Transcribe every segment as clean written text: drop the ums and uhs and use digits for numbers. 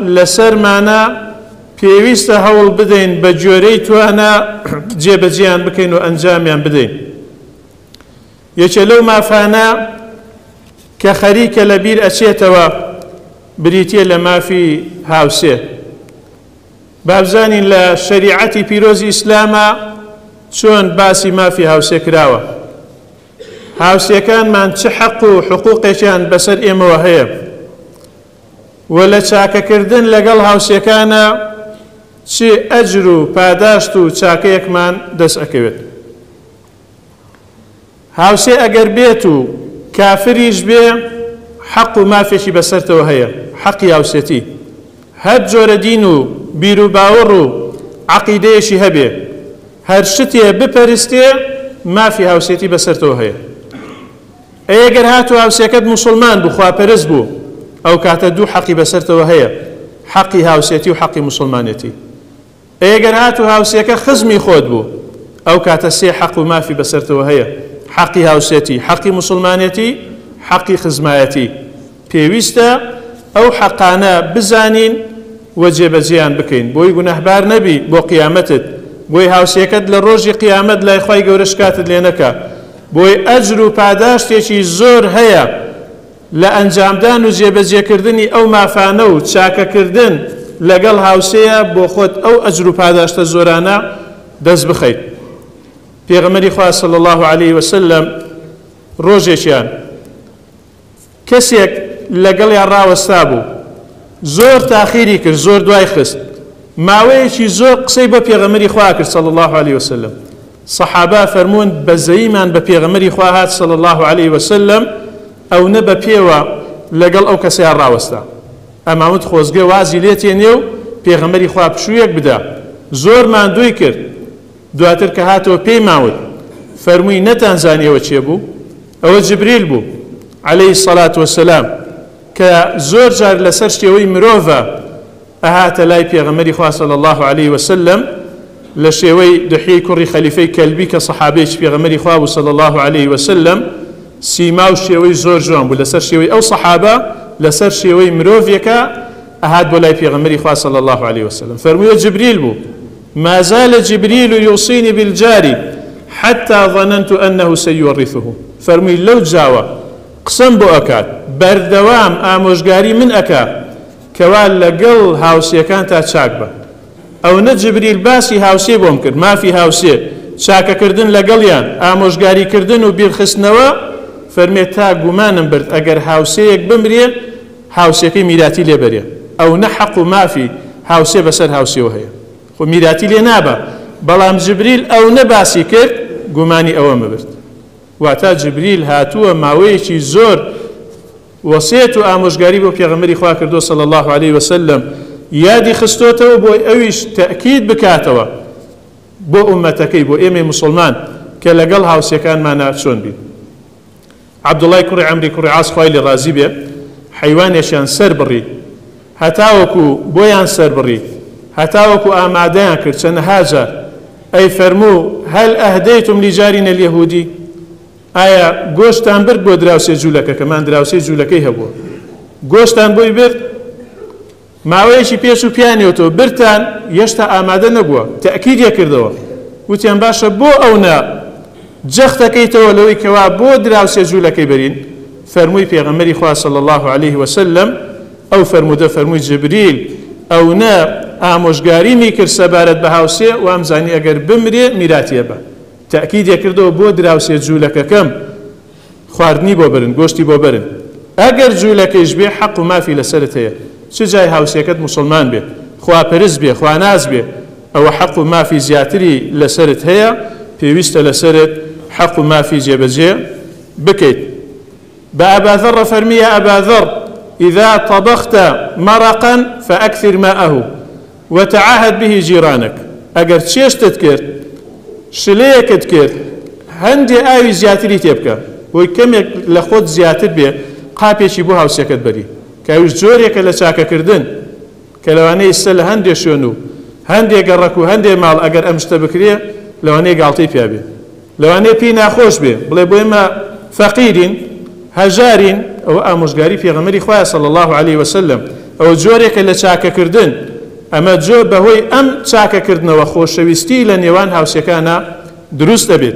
لەسەرمانە پێویستە هەوڵ بدەین بە جۆرەی توانە جێبەجێیان بکەین و ئەنجامیان بدەین. یەکێ لەو مافانە کە خەریکە لەبیر ئەچێتەوە بریتیە لە مافی هاوسێ. بابزانین لە شەریعەتی پیرۆزی ئیسلامە چۆن باسی مافی هاوسێ کراوە. هاوسێکانمان چه حەق و حقوقێکیان بەسەر ئێمەوە هەیە و لە چاکەکردن لەگەڵ هاوسێکانە چی ئەجر و پاداشت و چاکەیەکمان دەست ئەکەوێت. هاوسێ ئەگەر بێت و کافریش بێ حەق و مافێکی بەسەرتەوە هەیە، حەقی هاوسێتی. هەر جۆرە دین و بیر و باوەڕ و عەقیدەیەشی هەبێ، هەر شتێ بپەرستێ مافی هاوسێتی بەسەرتەوە هەیە. ئەگەر هاتو هاوسێکەت موسڵمان بوو، خواپەرست بوو، ئەو کاتە دوو حەقی بەسەرتەوە هەیە، حەقی هاوسێتی و حەقی موسڵمانێتی. ئەگەر هاتو هاوسێکە خزمی خۆت بوو، ئەو کاتە سێ حەق و مافی بەسەرتەوە هەیە، حەقی هاوسێتی، حەقی موسڵمانێتی، حەقی خزمایەتی. پێویستە ئەو حەقانە بزانین و جێبەجێیان بکەین بۆی گونەهبار نەبی بۆ قیامەتت، بۆی هاوسێکەت لە ڕۆژی قیامەت لای خوای گەورە شکاتت لێ نەکا، بۆی ئەجر و پاداشتێکی زۆر هەیە لە ئەنجامدان و جێبەجێکردنی ئەو مافانە و چاکەکردن لەگەڵ هاوسەیە بۆ خۆت ئەو ئەجر و پاداشتە زۆرانە دەست بخەیت. پێغەمبەری خوا صلی الله علیه وسلم ڕۆژێکیان کەسێک لەگەڵیان ڕاوەستا بوو، زۆر تاخیری کرد، زۆر دوای خست، ماوەیەکی زۆر قسەی بە پێغەمبەری خوا کرد صلی الله علیه وسلم. سەحابە فەرموون بەزەییمان بە پێغەمبەری خوا هات صلی الله علیه وسلم، ئەو نە بە پێوە لەگەڵ ئەو کەسیان ڕاوەستا. ئەماوت خۆزگە وازی لێ تێنێ و پێغەمبەری خوا پشوویەک بدا. زۆر ماندووی کرد، دواتر کە هاتەوە پێی ماوت فەرمووی نەتانزانیەوە چێ بوو؟ ئەوە جبریل بوو عەلەیهی السەڵات وەسەلام کە زۆر جار لەسەر شێوەی مرۆڤە ئەهاتە لای پێغەمبەری خوا صلی الله علیه وسلم لە شێوەی دحیەی کوڕی خەلیفەی کەلبی کە سەحابەیەکی پێغەمبەری خوا بوو صلی الله علیه وسلم. سیما و شێوەی زۆر جوان بوو لەسەر شێوەی ئەو سەحابە، لەسەر شێوەی مرۆڤێکە ئەهات بۆ لای پێغەمبەری خوا صلی الله علیه وسلم. فەرموویە جبریل بوو، ما زال جبريل يوصيني بالجار حتى ظننت أنه سيورثه. فرمي لو جاوة قسم بو أكاد بردوام آموشگاري من أكاد كوال لقل هاوسي كانت تشاكبه أو نجبريل باسي هاوسي بومكر ما في هاوسي شاكا كردن لقليان آموشگاري كردن وبيرخصنوا. فرمي تا قمانم برد أجر هاوسيك بمريه هاوسيكي ميراتي لبريه أو نحق ما في هاوسي بسر هاوسي وهي خو میراتی لێ نابە. بەڵام جبریل ئەو نەباسی کرد، گومانی ئەوە مەبرد. واتە جبریل هاتووە ماوەیەکی زۆر وەسیەت و ئامۆژگاری بۆ پێغەمبەری خوا کردو صلی الله علیه وسلم، یادی خستۆتەوە بۆی ئەویش تەئکید بکاتەوە بۆ ئومەتەکەی، بۆ ئێمەی موسڵمان کە لەگەڵ هاوسێکانمانە چۆن بین. عەبدوڵای کوڕی عەمری کوڕی عاس خوای لێ ڕازی بێ حەیوانێکیان سەر بڕی، هەتاوەکو بۆیان سەر بڕی، هەتاوەکو ئامادەیان کرد چەند هاجار. ئەی فەرموو هەل ئەهدەیتم لیجارینە اليەهودی، ئایا گۆشتان برد بۆ دراوسێ جوولەکە کەمان دراوسێ جوولەکەی هەبووە، گۆشتان بۆی برد، ماوەیەکی پێش و پیانێتەوە برتان هێشتا ئامادە نەبووە، تەئکیدیە کردەوە. وتیان باشە بۆ ئەونا جەختەکەیتەوە لەوەی کەوا بۆ دراوسێ جوولەکەی بەرین. فەرمووی پێغەمبەری خوا صلی الله علیه وسلم ئەو فەرموودە فەرمووی جبریل ئەو نە ئامۆژگاری میکرد سەبارەت بە هاوسێ و ئەمزانی ئەگەر بمرێ میراتیە بە. تەئکیدیە کردەوە بۆ دراوسێ جوولەکەکەم خواردنی بۆ برن، گۆشتی بۆ برن. ئەگەر جوولەکەیش بێ حەق و مافی لەسەرت هەیە، چ جای هاوسێکەت موسڵمان بێ، خواپەرست بێ، خواناز بێ، ئەوە حەق و مافی زیاتری لەسەرت هەیە، پێویستە لەسەرت حەق و مافی جێبەجێ بکەیت. بە ئەبا ذەڕ فەرمیە ئەبا ذەڕ إذا طبخت مرقا فأكثر ماءه وتعاهد به جيرانك. أجر تشيشتت كرت شليكت كرت هندي آوي زياتري تبكى وكم لخود زياتر به قابيشي بوها وسكت بري كاوش جوريك لساكا كردن كلواني السل هندي شونو هندي قركو هندي مال أجر أمشتبكريه لواني قالتي فيها به لواني بينا خوش به بلا بويما فقيرين هجارين أو آموشگاری پێغەمبەری خوا صلی الله علیه وسلم. ئەو ئەو جۆرێکە لە چاکەکردن ئەمە جۆ بەهۆی ئەم چاکەکردنەوە خۆشەویستی لە نێوان هاوسەکانە دروست دەبێت.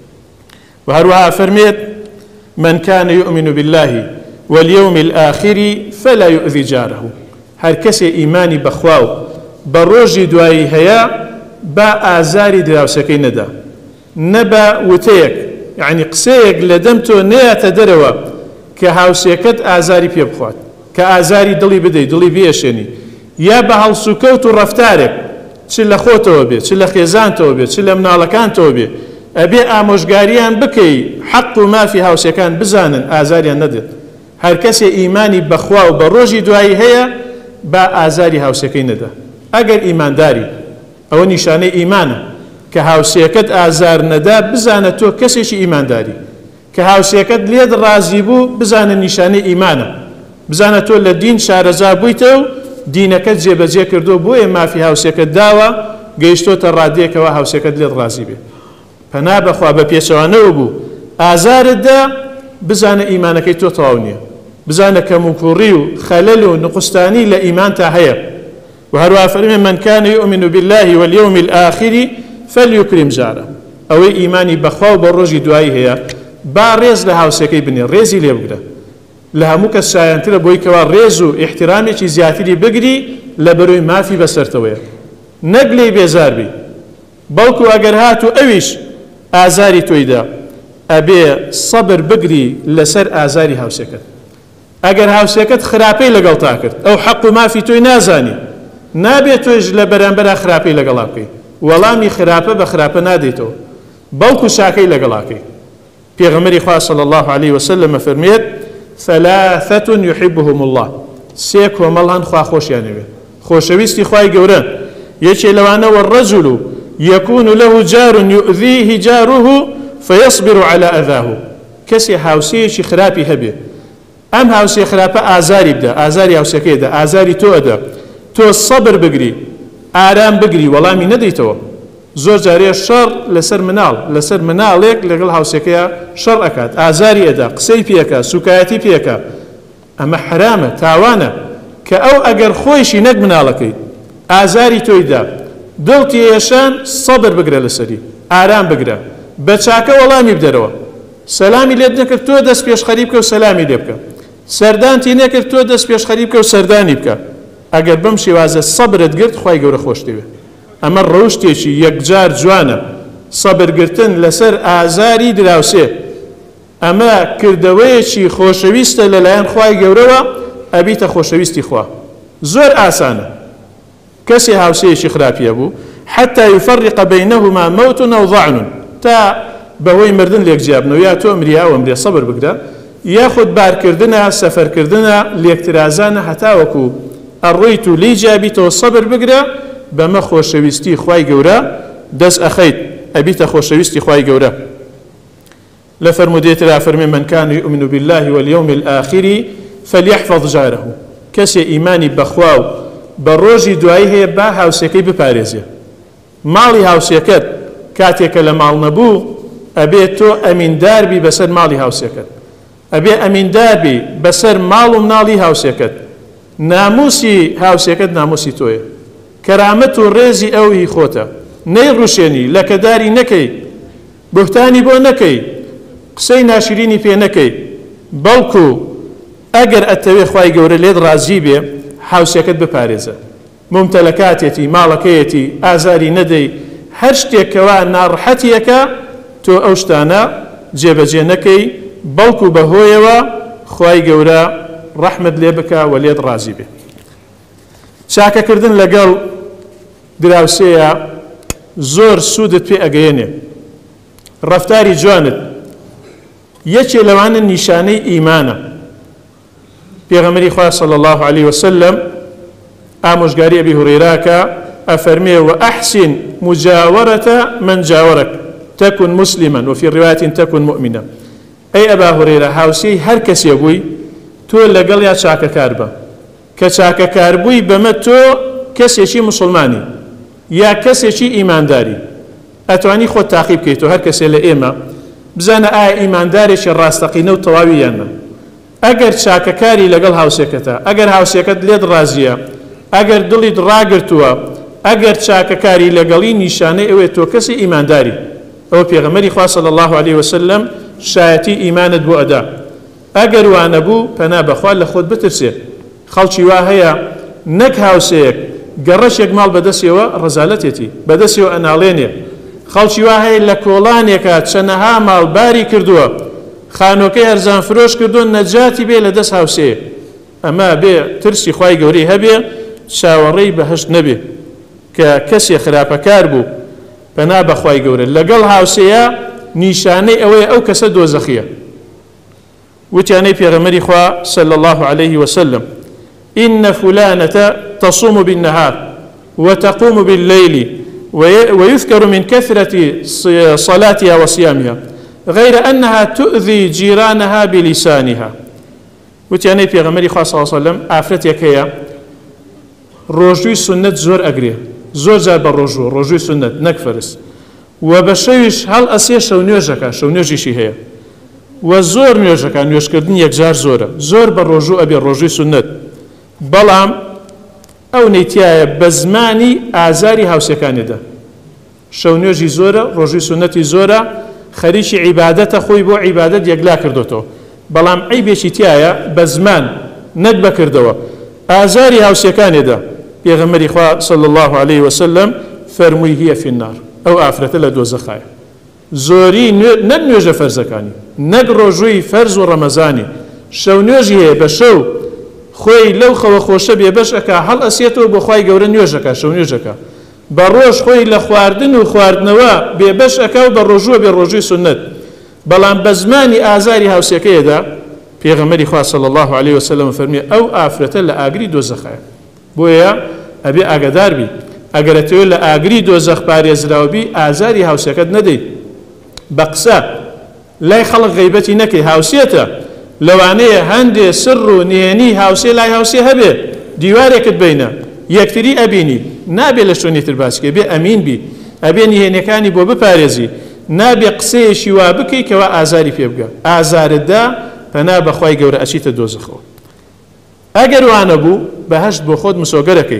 و هەروەها فەرمێت من كان يؤمن بالله واليوم الآخر فلا يؤذي جاره. هەر کەسێ ئیمانی بەخوا و بە ڕۆژی دوایی هەیە با ئازاری دراوسەکەی نەدا، نە بە وتەیەک یعنی قسەیەک لە دەم تۆ نەیاتە دەرەوە کە هاوسێکەت ئازاری پێ بخوات، کە ئازاری دڵی بدەیت، دڵی بێشێنی، یا بە هەڵسوکەوت و ڕەفتارێک چ لە خۆتەوە بێت، چ لە خێزانتەوە بێت، چ لە مناڵەکانتەوە بێت، ئەبێ ئامۆژگاریان بکەی حەق و مافی هاوسەکان بزانن ئازاریان نەدێت. هەر کەسێ ئیمانی بەخوا و بە ڕۆژی دوایی هەیە با ئازاری هاوسەکەی نەدا. ئەگەر ئیمانداری ئەوە نیشانەی ئیمانە کە هاوسێکەت ئازار نەدا بزانە تۆ کەسێکی ئیمانداری، کە هاوسێکەت لێت ڕازی بوو بزانە نیشانەی ئیمانە، بزانە تۆ لە دین شارەزا بوویتە و دینەکەت جێبەجێ کردو بۆیە مافی هاوسێکەت داوە گەیشتۆتە ڕادەیەکەوە هاوسێکەت لێت ڕازی بێ. پەنا بەخوا بە پێچەوانەوە بوو ئازارتدا بزانە ئیمانەکەی تۆ تەواو نییە، بزانە کەم و کوڕی و خەلەل و نقستانی لە ئیمان تا هەیە. وهروها فەرمێ من كان يؤمن بالله واليوم الآخر فليكرم جاره. ئەوەی ئیمانی بەخوا و بە ڕۆژی دوایی هەیە با ڕێز لە هاوسەکەی بنێ، ڕێزی لێ بگرە. لە هەموو کەس شایەنترە بۆی کەوا ڕێز و احترامێکی زیاتری بگری لە بەرۆی مافی بەسەرتەوەیە، نەک لێی بێزار بی. بەڵکو ئەگەر هاتو ئەویش ئازاری تۆیدا ئەبێ سەبر بگری لەسەر ئازاری هاوسەکەت. ئەگەر هاوسەکەت خراپەی لەگەڵ تا کرد ئەو حەق و مافی تۆی نازانی، نابێت تۆش لە بەرامبەرە خراپەی لەگەڵا بکەی، وەڵامی خراپە بە خراپە نادەیتەوە، بەڵکو شاکەی لەگەڵاکەی. پێغەمبەری خوا صلی الله عليه وسلم فەرمێت ثلاثة يحبهم الله. سێ کۆمەڵ هەن خوا خۆشیانەوێ، خۆشەویستی خوای گەورە. یەکێ لەوانە والرجل يكون له جار يؤذيه جاره فيصبر على أذاه. کەسێ هاوسەیەکی خراپی هەبێ، ئەم هاوسێ خراپە ئازاری بدە، ئازاری هاوسەکەیدا، ئازاری تۆ ئەدا، تۆ سەبر بگری، ئارام بگری، وەڵامی نەدەیتەوە. زۆر جارێ شەڕ لەسەر مناڵ، لەسەر مناڵێک لەگەڵ هاوسەکەیە شەڕ ئەکات، ئازاری ئەدا، قسەی پێکە، سوکایەتی پێکە. ئەمە حرامە، تاوانە کە ئەو ئەگەر خۆیشی نەک مناڵەکەی ئازاری تۆیدا دڵتی ێشان سەبر بگرە لەسەری، ئارام بگرە، بە چاکە وەڵامی بدەرەوە. سەلامی لێت نەکرد تۆ دەست پێشخەری بکە و سەلامی لێ بکە، سەردانتی نەکرد تۆ دەست پێشخەری بکە و سەردانی بکە. ئەگەر بەم شێوازە سەبرت گرت خوای گەورە خۆش دەوێ. ئەمە ڕەوشتێکی یەکجار جوانە، سەبرگرتن لەسەر ئازاری دراوسێ. ئەمە کردەوەیەکی خۆشەویستە لەلایەن خوای گەورەوە، ئەبیتە خۆشەویستی خوا. زۆر ئاسانە. کەسی هاوسەیەکی خراپیە بوو حتى يفرق بينهما موت أو ضعن، تا بەهۆی مردن لێکجیابنەوە، یا تۆ ئەمریا و ئەمرێ سەبر بگرە، یاخود بارکردنە، سەفەرکردنە، لێکترازانە، هەتاوەکو ئەڕۆیت و لی جابیتەوە سەبر بگرە، بەمە خۆشەویستی خوای گەورە دەست ئەخەیت، ئەبیتە خۆشەویستی خوای گەورە. لە فەرمودێترا فەرمێ من كان يؤمن بالله واليوم الآخر فليحفظ جاره. کەسێ ئیمانی بەخوا و بە ڕۆژی دوایی هەیە با هاوسەکەی بپارێزێ. ماڵی هاوسەکەت کاتێکە لە ماڵ نەبوو ئەبێت تۆ ئەمیندار بی بەسەر ماڵی هاوسەکەت، ئەبێ ئەمیندار بی بەسەر ماڵ و مناڵی هاوسەکەت. ناموسی هاوسەکەت ناموسی تۆیە، کەرامەت و ڕێزی ئەوی خۆتە، نەی ڕوشێنی، لەکەداری نەکەی، بوهتانی بۆ نەکەی، قسەی ناشرینی پێ نەکەی. بەڵکو ئەگەر ئەتەوێ خوای گەورە لێت ڕازی بێ هاوسەکەت بپارێزە، ممتەلەکاتێتی، ماڵەکەیەتی، ئازاری نەدەی، هەر شتێکەوە ناڕەحەتیەکە تۆ ئەو شتانە جێبەجێ نەکەی، بەڵکو بەهۆیەوە خوای گەورە ڕەحمت لێ بکە و لێت ڕازی بێ. چاکەکردن لەگەڵ دراوسەیە زۆر سوودت پێ ئەگەیەنێ، ڕەفتاری جوانت یەکێ لەوانە نیشانەی ئیمانە. پێغەمبەری خوا صلی الله عليه وسلم ئامۆژگاری ئەبی هورەیراکە ئەفەرمێ وأحسن مجاورة من جاورك تكن مسلما وفي رواية تكن مؤمنا. ئەی ئەبا هورەیرا هاوسەی هەر کەسێ بووی تۆ لەگەڵ یا چاکەکار بە، کە چاکەکار بووی بەمە تۆ کەسێکی مسلمانی یا کەسێکی ئیمانداری ئەتوانی خۆت تاقی بکەیت و هەر کەسێ لە ئێمە بزانە ئایا ئیماندارێکی ڕاستەقینە و تەواوی یانە. ئەگەر چاکەکاری لەگەڵ هاوسێکەتە، ئەگەر هاوسێکەت لێت ڕازیە، ئەگەر دڵیت ڕاگرتووە، ئەگەر چاکەکاری لەگەڵی نیشانەی ئەوێ تۆ کەسی ئیمانداری. ئەوە پێغەمبەری خوا صلی الله عليه وسلم شایەتی ئیمانت بۆ ئەدا. ئەگەر وانە بوو پەنا بەخوا لە خۆت بترسێ. خەڵکی وا هەیە نەک هاوسەیەک گەڕەشێک ماڵ بەدەستیەوە ڕەزالەتێتی بەدەستیەوە ئەناڵێنێ. خەڵکی وا هەیە لە کۆڵانێکە چەنەها ماڵ باری کردووە، خانۆکەی هەرزان فرۆش کردو نەجاتی بێ لە دەست هاوسەیە. ئەمە بێ ترسی خوای گەورەی هەبێ چاوەڕێی بەهشت نەبێ کە کەسێ خراپەکار بوو پەنا بەخوای گەورە لەگەڵ هاوسەیە نیشانەی ئەوەیە ئەو کەسە دۆزەخیە. وتیانەی پێغەمبەری خوا صلی الله عليه وسلم إن فلانة تصوم بالنهار وتقوم بالليل ويذكر من كثرة صلاتها وصيامها غير أنها تؤذي جيرانها بلسانها. وتیانەی پێغەمبەری خوا صلی الله عليه وسلم ئافرەتێک هەیە ڕۆژووی سنت زۆر ئەگرێ، زۆر جار بە ڕۆژووی سنت نەک فەرز، و بە شەویش هەڵ ئەسێ شەو نوێژەکە، شەو نوێژیشی هەیە، و زۆر نوێژەکە، نوێژکردن یەکجار زۆرە، زۆر بە ڕۆژوو ئەبێ ڕۆژووی سنت. بەڵام ئەو نەیتیایە بە زمانی ئازاری هاوسەکانێدا. شەو نوێژی زۆرە، ڕۆژووی سنەتی زۆرە، خەریکی عیبادەتە، خۆی بۆ عیبادەت یەکلا کردوتەوە، بەڵام عیبێکی تایە بە زمان نەک بەکردەوە ئازاری هاوسەکانێدا. پێغەمبەری خوا صلی الله عليه وسلم فەرمووی هي في النار، ئەو ئافرەتە لە دۆزەخایە. زۆری نەک نوێژە فەرزەکانی، نەک ڕۆژووی فەرز و ڕەمەزانی، شەو نوێژی هەیە بە شەو خۆی لەو خەوە خۆشە بێبەشەکە هەڵ ئەسێتەوە بۆ خوای گەورە نوێژەکە، شەو نوێژەکە، بە ڕۆژ خۆی لە خواردن و خواردنەوە بێبەشەکە و بە ڕۆژووە بێ ڕۆژووی سنت. بەڵام بە زمانی ئازاری هاوسەکەیەدا پێغەمبەری خوا صلی الله عليه وسلم فەرمیێ ئەو ئافرەتە لە ئاگری دۆزەخایە. بۆیە ئەبێ ئاگادار بی، ئەگەرەتەوە لە ئاگری دۆزەخ پارێزراوبی ئازاری هاوسەکەت نەدەیت. بە قسە لای خەڵک غەیبەتی نەکەی، هاوسێتە لەوانەیە هەندێ سر و نێنی هاوسێ لای هاوسێ هەبێ، دیوارێکت بینە یەکتری ئەبینی، نابێ لە شوێنێتر باسکە، بێ ئەمین بی، ئەبێ نهێنیەکانی بۆ بپارێزی، نابێ قسەیەشی وا بکەی کەوا ئازاری پێ بگە. ئازارتدا پەنا بەخوای گەورە ئەچیتە دۆزەخەوە. ئەگەر وانە بوو بەهشت بۆ خۆت مسۆگەرەکەی.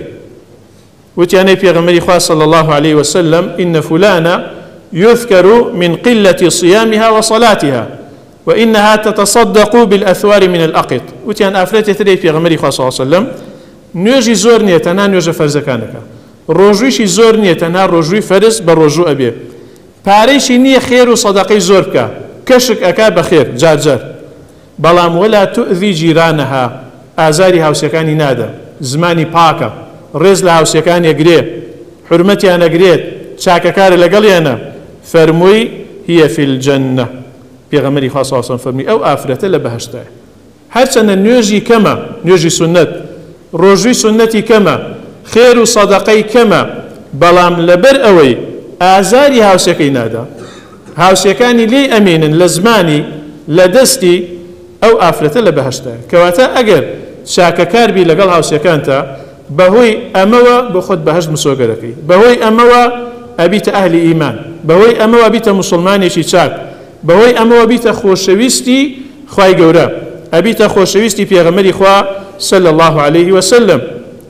وتیانەی پێغەمبەری خوا صلی الله عليه وسلم إن فلانة يذكر من قلة صيامها وصلاتها وإنها تتصدق بالأثوار من الأقط. وتیان ئافرەتێ ترەی پێغەمبەری خوا صلی الله عليه وسلم نوێژی زۆر نییە، تەنها نوێژە فەرزەکانەکە، ڕۆژوویشی زۆر نییە، تەنها ڕۆژووی فەرز بە ڕۆژوو ئەبێ، پارەیشی نییە خێر و سەدەقەی زۆر بکە، کەشک ئەکا بە خێر جارجار، بەڵام وەلا تؤذی جیرانەها، ئازاری هاوسەکانی نادە، زمانی پاکە، ڕێز لە هاوسەکانی ئەگرێ، حورمەتیان ئەگرێت، چاکەکارە لەگەڵیانە. فەرمووی هي في الجنة. پێغەمبەری خوا صلی الله عليه وسلم فەرمووی ئەو ئافرەتە لە بەهشتایە. هەرچەندە نوێژی کەمە، نوێژی سنت، ڕۆژووی سنەتی کەمە، خێر و سەدەقەی کەمە، بەڵام لەبەر ئەوەی ئازاری هاوسەکەی نادا، هاوسەکانی لێ ئەمێنن لە زمانی لە دەستی، ئەو ئافرەتە لە بەهشتایە. کەواتە ئەگەر چاکەکار بی لەگەڵ هاوسەکانتە، بەهۆی ئەمەوە بۆ خۆت بەهشت مسۆگەرەکەی، بەهۆی ئەمەوە ئەبیتە ئەهلی ئیمان، بەهۆی ئەمەوە بیتە مسلمانێکی چاک، بەهۆی ئەمەوە بیتە خۆشەویستی خوای گەورە، ئەبیتە خۆشەویستی پێغەمبەری خوا صلی الله عليه وسلم.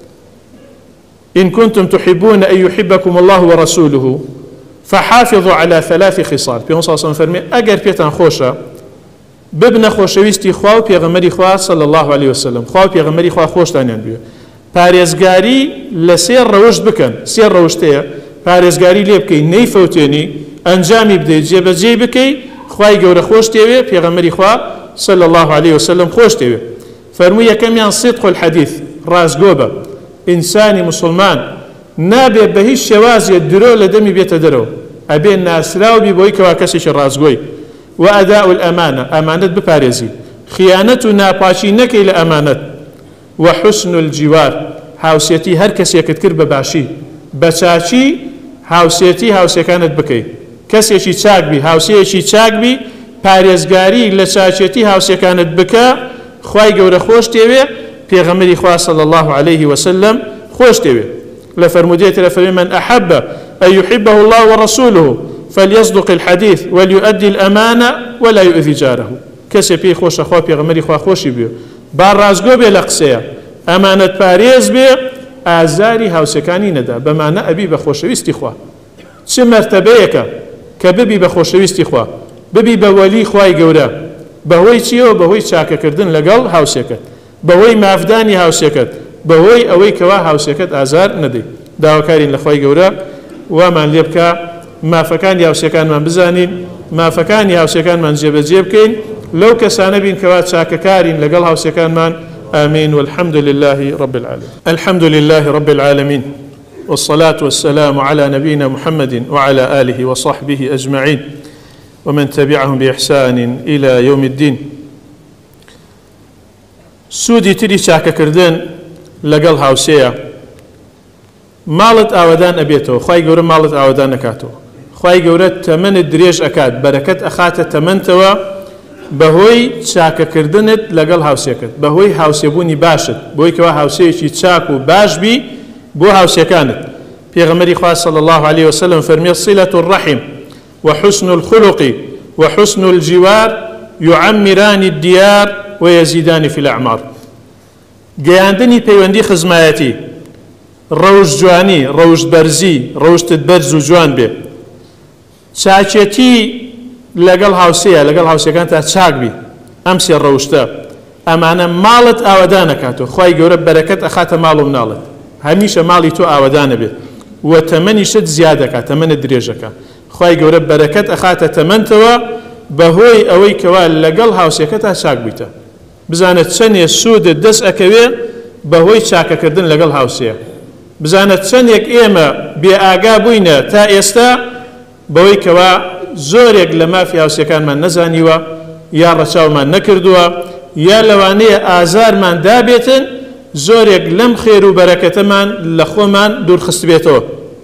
إن كنتم تحبون أن يحبكم الله ورسوله فحافظوا على ثلاث خصال. پێغەمبەر صلی الله عليه وسلم فەرمێ ئەگەر پێتان خۆشە ببنە خۆشەویستی خوا و پێغەمبەری خوا صلی الله عليه وسلم، خوا و پێغەمبەری خوا خۆشتانیان بوێ، پارێزگاری لە سێ ڕەوشت بکەن، سێ ڕەوشتەیە پارێزگاری لێ بکەی، نەیفەوتێنی، ئەنجامی بدەیت، جێبەجێ بکەی، خوای گەورە خۆش تێوێ، پێغەمبەری خوا صلی الله عليه وسلم خۆش تێوێ. فەرمووی یەکەمیان صدق الحديث، ڕاستگۆ بە، ئینسانی مسلمان نابێ بە هیچ شێوازێک درۆ لە دەمی بێتە دەرەوە، ئەبێ ناسراوبی بۆی کەوا کەسێکی ڕاستگۆی. وأداء الأمانة، أمانة بپارێزی، خیانەت و ناپاچی نەکەی لە ئەمانەت. وحسن الجوار، هاوسێتی هەر کەسێکت کرد بە باشی، بە چاچی هاوسێتی هاوسەکانت بکەی، کەسێکی چاک بی، هاوسەیەکی چاک بی، پارێزگاری لە چاچێتی هاوسەکانت بکە، خوای گەورە خۆش تێوێ، پێغەمبەری خوا صلی الله عليه وسلم خۆش تێوێ. لە فەرمودەیەکدا فەرمێ من أحب أن يحبه الله ورسوله فليصدق الحديث وليؤدي الأمانة ولا يؤذي جاره. کەسێ پێی خۆشە خوا پێغەمبەری خوا خۆشی بێ با ڕازگۆ بێ لە قسەیە ئەمانەت پارێز بێ ئازاری هاوسەکانی نەدا بەمانە ئەبی بە خۆشەویستی خوا چ مەرتەبەیەکە کە ببی بە خۆشەویستی خوا ببی بە وەلی خوای گەورە بەهۆی چیەوە بەهۆی چاکەکردن لەگەڵ هاوسێکت بەهۆی مافدانی هاوسێکت بەهۆی ئەوەی کەوا هاوسێکت ئازار نەدەی داواکارین لە خوای گەورە وامان لێ بکە مافەکانی هاوسێکانمان بزانین مافەکانی هاوسێکانمان جێبەجێ بکەین لەو کەسانە بین کەوا چاکەکارین لەگەڵ هاوسێکانمان آمين والحمد لله رب العالمين الحمد لله رب العالمين والصلاة والسلام على نبينا محمد وعلى آله وصحبه أجمعين ومن تبعهم بإحسان إلى يوم الدين سودي تري شاكا كردن لقل هاوسيا مالت آودان أبيتو خواهي قورا مالت آودان نكاتو خواهي قورا تمن الدريج أكاد بركة أخات تمن توا بەهۆی چاکەکردنت لەگەڵ هاوسێکت بەهۆی هاوسێبوونی باشت بۆی کەوا هاوسەیەکی چاک و باش بی بۆ هاوسێکانت پێغەمبەری خوا صلی الله عليه وسلم فەرمێ صلة الرحم وحسن الخلق وحسن الجوار يعمران الديار ويزيدان في الأعمار گەیاندنی پەیوەندی خزمایەتی ڕەوش جوانی ڕەوش بەرزی ڕەوشتت بەرز و جوان بێ چاکێتی لەگەڵ هاوسەیە لەگەڵ هاوسەکان تا چاک بی ئەم سێ ڕەوشتە ئەمانە ماڵت ئاوەدان نەکاتەوە خوای گەورە بەرەکەت ئەخاتە ماڵ و مناڵت هەمیشە ماڵی تۆ ئاوەدانە بێت و تەمەنیشت زیاد دەکات تەمەنت درێژەکە خوای گەورە بەرەکەت ئەخاتە تەمەنتەوە بەهۆی ئەوەی کەوا لەگەڵ هاوسەکە تا چاک بیتە بزانێت چەندێ سوودت دەست ئەکەوێ بەهۆی چاکەکردن لەگەڵ هاوسەیە بزانێت چەندێک ئێمە بێئاگا بووینە تا ئێستا بەوەی کەوا زۆرێک لە مافی هاوسەکانمان نەزانیوە یا ڕەچاومان نەکردووە یا لەوانەیە ئازارمان دابێتن زۆرێک لەم خێر و بەرەکەتەمان لە خۆمان دوورخست بێتەوە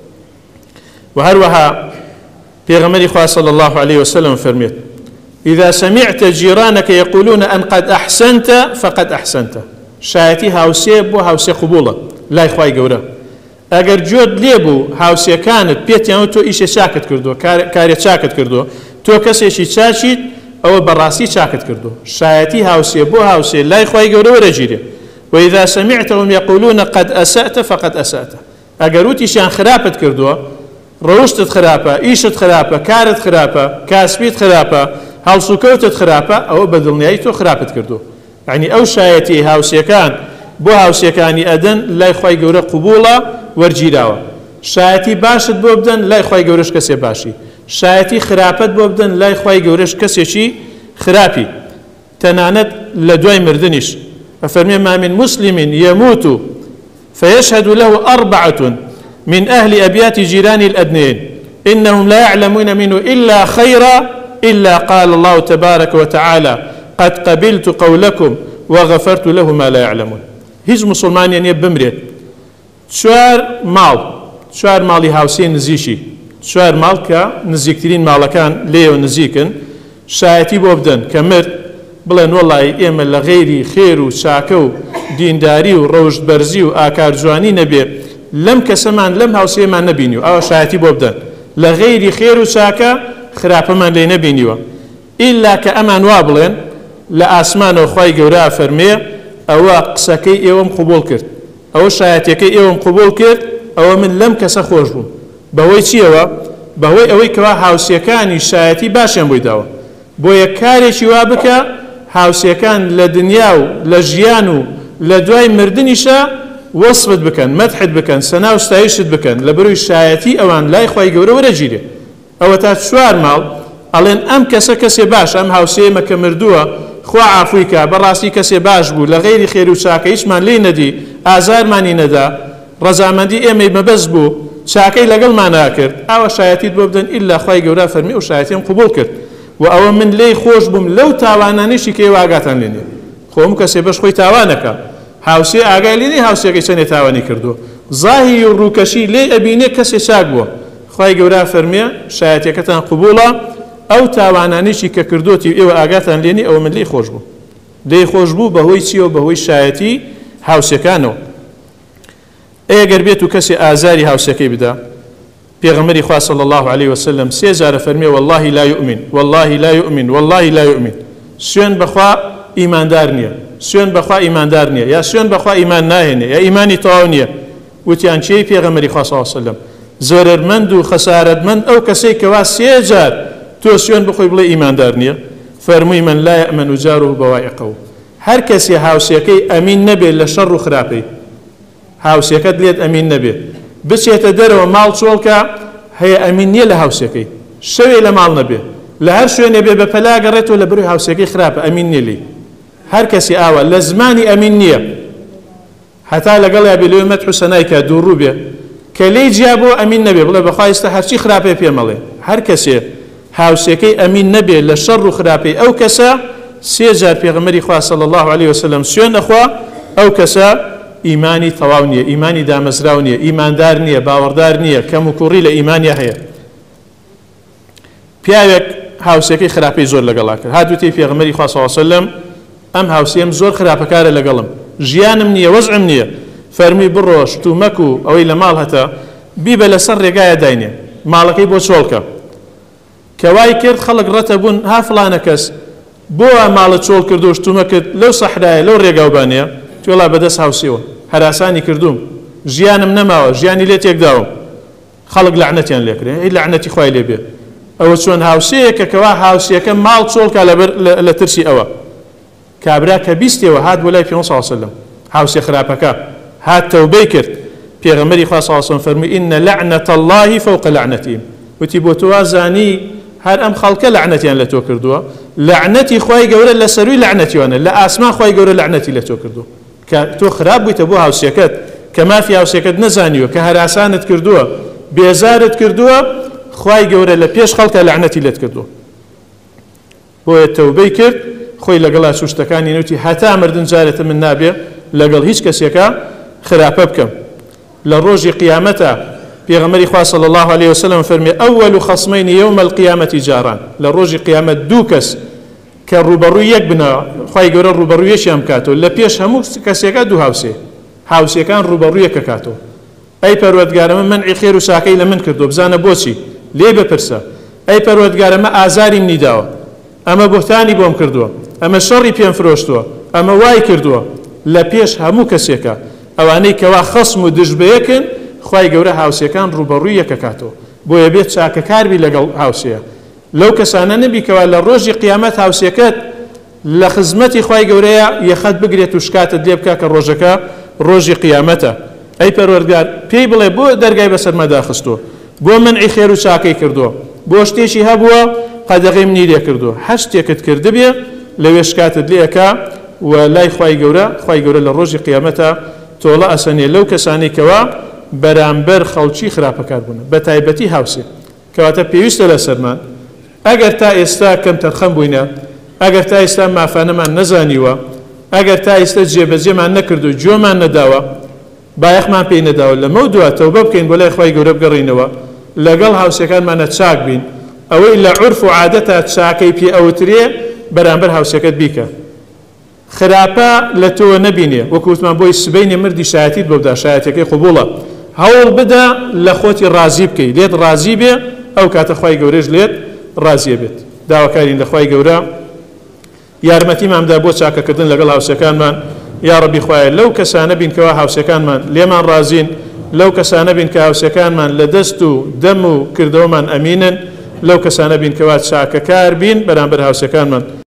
و هەروەها پێغەمبەری خوا صلی الله عليه وسلم فەرمێت إذا سمعت جيرانك يقولون أن قد أحسنت فقد أحسنت شایەتی هاوسێ بۆ هاوسێ قبوڵە لای خوای گەورە ئەگەر جۆت لێبوو هاوسێکانت پێتیان تۆ ئیشە چاکت کردو کارێ چاکت کردو تۆ کەسێکی چاچیت ئەوە بەڕاستی چاکت کردو شایەتی هاوسێ بۆ هاوسێ لای خوای گەورە وەرەگیرێ وإذا سمعتهم يقولون قد أسأت فقد أسأت ئەگەر وتیشیان خراپت کردووە ڕەوشتت خراپە ئیشت خراپە کارت خراپە کاسبیت خراپە هەڵسوکەوتت خراپە ئەوە بەدڵنیایی تۆ خراپت کردو یعنی ئەو شایەتی هاوسێکان بۆ هاوسێکانی ئەدەن لای خوای گەورە قبوڵە وەرگیراوە شایەتی باشت بۆ بدەن لای خوای گەورەش کەسێ باشی شایەتی خراپەت بۆ بدەن لای خوای گەورەش کەسێکی خراپی تەنانەت لە دوای مردنیش فەرمێ ما من مسلم يموت فيشهد له 4 من أهل أبيات جيران الأدنين إنهم لا يعلمون منه إلا خيرا إلا قال الله تبارك وتعالى قد قبلت قولكم وغفرت له ما لا يعلمون هیچ مسلمانیان بمرێت چوار ماڵی هاوسێ نزیشی چوار ماڵ کە نزیکترین ماڵەکان لێوە نزیکن شایەتی بۆ بدەن کە مرد بڵێن وەڵای ئێمە لە غەیری خێر و چاکە و دینداری و ڕەوشت بەرزی و ئاکار جوانی نەبێ لەم کەسەمان لەم هاوسێمان نەبینی و ئەوە شایەتی بۆ بدەن لە غەیری خێر و چاکە خراپەمان لێ نەبینیوە ئیلا کە ئەمان وا بڵێن لە ئاسمانەوە خوای گەورە فەرمێ ئەوە قسەکەی ئێوەم قبوڵ کرد ئەوە شایەتەکەی ئێوەم قبوڵ کرد ئەوە من لەم کەسە خۆش بووم بەهۆی چیەوە بەهۆی ئەوەی کەوا هاوسێکانی شایەتی باشیان بۆی داوە بۆیە کارێکی وا بکە هاوسێکان لە دنیا و لە ژیان و لە دوای مردنیشە وەصفت بکەن مەدحت بکەن سەنا و ستایشت بکەن لە بەروی شایەتی ئەوان لای خوای گەورە وەرەگیرێ ئەوە تا چوار ماڵ ئەڵێن ئەم کەسێ باش ئەم هاوسەیەمە کە مردووە خوا عافوی کە بەڕاستی کەسێ باش بوو لە غەیری خێر و چاکە هیچمان لێ نەدی ئازارمانی نەدا ڕەزامەندی ئێمەی مەبەست بوو چاکەی لەگەڵمان ناکرد ئەوە شایەتیت بۆ بدەن ئیلا خوای گەورە فەرمی و شایەتیم قبوڵ کرد و ئەوە من لێی خۆش بووم لەو تاوانانیشی کە ئێوە ئاگاتان لێ نییە خۆم کەسێ بەش خۆی تاوانەکە هاوسێ ئاگای لێ نیە هاوسێکەی چەندێ تاوانی کردووە زاهی و ڕووکەشی لێ ئەبینێ کەسێ چاک بووە خوای گەورە فەرمیە شایەتەکەتان قبوڵە ئەو تاوانانیشی کە کردوتی ئێوە ئاگاتان لێ نیە ئەوە من لێی خۆش بوو لێی خۆش بوو بەهۆی چیەوە بەهۆی شایەتی هاوسەکانەوە ئەگەر بێت و کەسێ ئازاری هاوسەکەی بدا پێغەمبەری خوا صلی الله عليه وسلم 3 جارە فەرمیێ والله لا يؤمن والله لا يؤمن والله لا يؤمن سوێن بەخوا ئیماندار نییە، سوێن بەخوا ئیماندار نییە، یا سوێن بەخوا ئیمان ناهێنێ، یا ئیمانی تەواو نییە. وتیان چی پێغەمبەری خوا صلی الله علیه وسلم زۆرمەند و خەسارەتمەند ئەو کەسەی کەوا 3 جار تۆ سوێن بخۆی بڵێ ئیماندار نییە. فەرمووی من لا یەئمەن جاره بەوائقه، هەر کەسی هاوسێکەی ئەمین نەبێت لە شەڕ و خراپەی، هاوسێکەت لێت ئەمین نەبێت، بچێتە دەرەوە ماڵ چۆڵکە هەیە ئەمین نییە لە هاوسێکەی، شەوێ لە ماڵ نەبێت، لە هەر شوێنێ بێ بە پەلا گەڕێتەوە لە بەروی هاوسێکەی خراپە، ئەمین نییە لێی. هەر کەسی ئاوە لە زمانی ئەمین نییە، هەتا لەگەڵ یا بێ لەوێ مەدح و سەنای کە دووڕوو بێ کە لێی جیا بۆ ئەمین نەبێ بڵێ بەخوا ئێستا هەرچی خراپێ پێمەڵێ. هەر کەسێ هاوسێکەی ئەمین نەبێ لە شەڕ و خراپەی ئەو کەسە 3 جار پێغەمبەری خوا صلی الله علیه وسلم سوێن ئەخوا، ئەو کەسە ئیمانی تەواو نییە، ئیمانی دامەزراو نییە، ئیماندار نییە، باوەڕدار نییە، کەم و کوڕی لە ئیمانیا هەیە. پیاوێک هاوسێکەی خراپەی زۆر لەگەڵا کرد، هاتووتی پێغەمبەری خوا صلی الله علیه وسلم ئەم هاوسێم زۆر خراپەکارە لەگەڵم، ژیانم نییە، وەزعم نییە. فەرمی بڕۆ شتومەک و ئەوەی لە ماڵ هەتا بیبە لەسەر ڕێگایە داینێ، ماڵەکەی بۆ چۆڵکە. کەوای کرد خەڵک ڕەتە بوون، ها فڵانە کەس بۆ ماڵە چۆڵ کرد و شتومە کرد لەو سەحرایە لەو ڕێگاوبانەیە، توێڵا بەدەست هاوسیەوە هەراسانی کردوم، ژیانم نەماوە، ژیانی لێ تێکداوم، خەڵک لەعنەتیان لێکرێ، ئەی لەعنەتی خوای لێ بێ. ئەوە چۆن هاوسەیەکە کەوا هاوسیەکە ماڵ چۆڵکە لە ترسی ئەوە. کابرا کە بیستەوە هات بۆ لای پێغەمبەر صلی الله علیه وسلم، هاوسێ خراپەکە هات تەوبەی کرد، پێغەمبەری خوا صلی الله علیه وسلم فەرمووی ئین لعنة الله فوق لعنتهم، وتی بۆ تۆ وازانی هەر ئەم خەڵکە لعنەتیان لە تۆ کردووە، لعنەتی خوای گەورە لە سەروی لعنەتیوانە، لە ئاسمان خوای گەورە لعنەتی لە تۆ کردووە، کە تۆ خراپ بوویتە بۆ هاوسێکەت، کە مافی هاوسێکەت نەزانیوە، کە هەراسانت کردووە، بێزارت کردووە، خوای گەورە لە پێش خەڵکە لعنەتی لێت کردووە. بۆیە تەوبەی کرد، خۆی لەگەڵا سوشتەکانی نوتی هەتا مردن جارێتە من نابێ لەگەڵ هیچ کەسێکە خراپە بکەم. لە ڕۆژی قیامەتە پێغەمبەری خوا صلی الله علیه وسلم فەرمی ئەوەل خەصمەین یەومە القیامەتی جاران، لە ڕۆژی قیامەت دوو کەس کە ڕوبەڕووی یەک بنەوە، خوای گەورە ڕوبەڕوویەکیان بکاتەوە، لە پێش هەموو کەسێکە دوو هاوسێکان ڕوبەڕوویەکە کاتەوە. ئەی پەروەردگارەمە منعی خێر و چاکەی لە من کردو، بزانە بۆچی، لێ بپرسە. ئەی پەروەردگارەمە ئازاریم نیداوە، ئەمە بۆتانی بۆم کردووە، ئەمە شەڕی پێم فرۆشتووە، ئەمە وای کردووە، لە پێش هەموو کەسێکە ئەوانەی کەوا خەسم و دژبەیەکن، خوای گەورە هاوسێکان ڕوبەڕوویەکە کاتەوە، بۆیە بێت چاکەکاربی لەگەڵ هاوسەیە. لەو کەسانە نەبی کەوا لە ڕۆژی قیامەت هاوسێکەت لە خزمەتی خوای گەورەیە یەخەت بگرێت و شکاتت لێ بکە کە ڕۆژەکە ڕۆژی قیامەتە. ئەی پەروەردگار پێی بڵێ بۆ دەرگای بەسەرمەدا خستووە، بۆ منعی خێر و چاکەی کردووە، بۆ شتێکی هەبووە قەدەغی منی لێ کردووە، هەر شتێکت کردبێ لەوێ شکاتت لێەکە و لای خوای گەورە لە ڕۆژی قیامەتە تۆڵە ئەسەنێ لەو کەسانی کەوا بەرامبەر خەڵکی خراپەکار بوون، بە تایبەتی هاوسێ کەواتە پێویستە لە سەرمان ئەگەر تا ئێستا کەم تەرخەم بووینە، ئەگەر تا ئێستا مافانەمان نەزانیوە، ئەگەر تا ئێستا جێبەجێمان نەکردو جۆمان نەداوە، بایەخمان پێی نەداوە، لەمە دووە تەوبە بکەین بۆ لای خوای گەورە بگەڕینەوە، لەگەڵ هاوسەکانمانە چاک بین، ئەوەی لە عورف و عادەتە چاکەی پێ ئەوترێ بەرامبەر هاوسەکەت بیکە، خراپە لە تۆ نەبینێ، وەکوتمان بۆی سبەینێ مردی شایەتیت بۆدا، شایەتەکەی قبوڵە، هەوڵ بدە لە خۆتی ڕازی بکەی، لێت ڕازی بێ، ئەو کاتە خوای گەورەش لێت ڕازیە بێت. داواکارین لە خوای گەورە یارمەتیماندا بۆ چاکەکردن لەگەڵ هاوسەکانمان، یا ڕەبی خوایە لەو کەسانە بین کەوا هاوسەکانمان لێمان ڕازین، لەو کەسانە بین کە هاوسەکانمان لە دەست و دەم و کردەوەمان ئەمینن، لەو کەسانە بین کەوا چاکەکار بین بەرامبەر هاوسەکانمان.